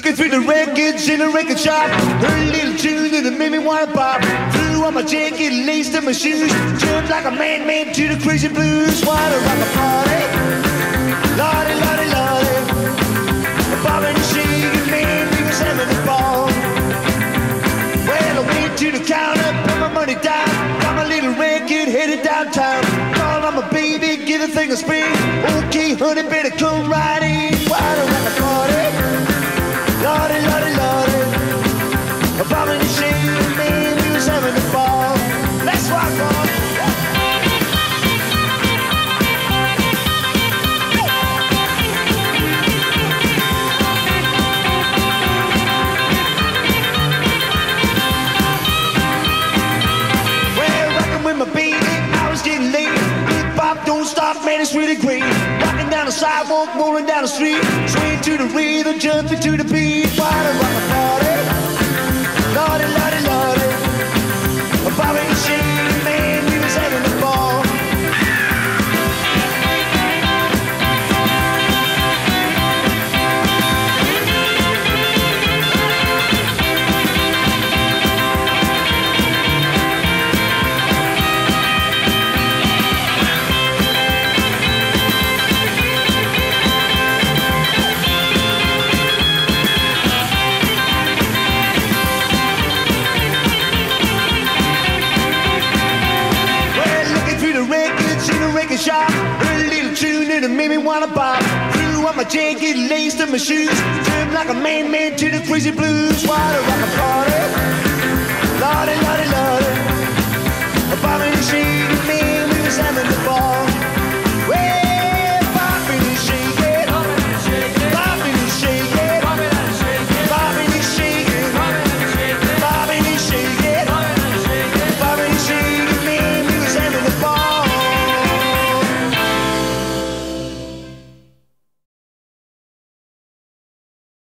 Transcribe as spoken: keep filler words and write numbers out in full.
Looking through the records in a record shop, heard a little tune that made me wanna pop. Threw on my jacket, laced in my shoes, jumped like a madman to the crazy blues. Wanna rock a party, lordy, lordy, lordy. Bobbing and shaking, man, we was having a ball. Well, I went to the counter, put my money down, got my little record headed downtown. Called on my baby, give the thing a spin. Okay, honey, better come right in. Wanna rock a party, lordy, lordy, lordy. Bobbing and shaking, man, we was having a ball. Let's rock on. Don't stop, man, it's really great. Rocking down the sidewalk, rolling down the street, swing to the rhythm, jumping to the beat. Wanna rock a party, lordy, lordy, lordy. Bobby and Shane, man, we was having a ball. Shop, heard a little tune and it made me wanna pop. Threw on my jacket, laced in my shoes, jumped like a man, man to the crazy blues. Wanna rock a party, lordy, lordy, lordy. Bobbing and shaking, man, we was having the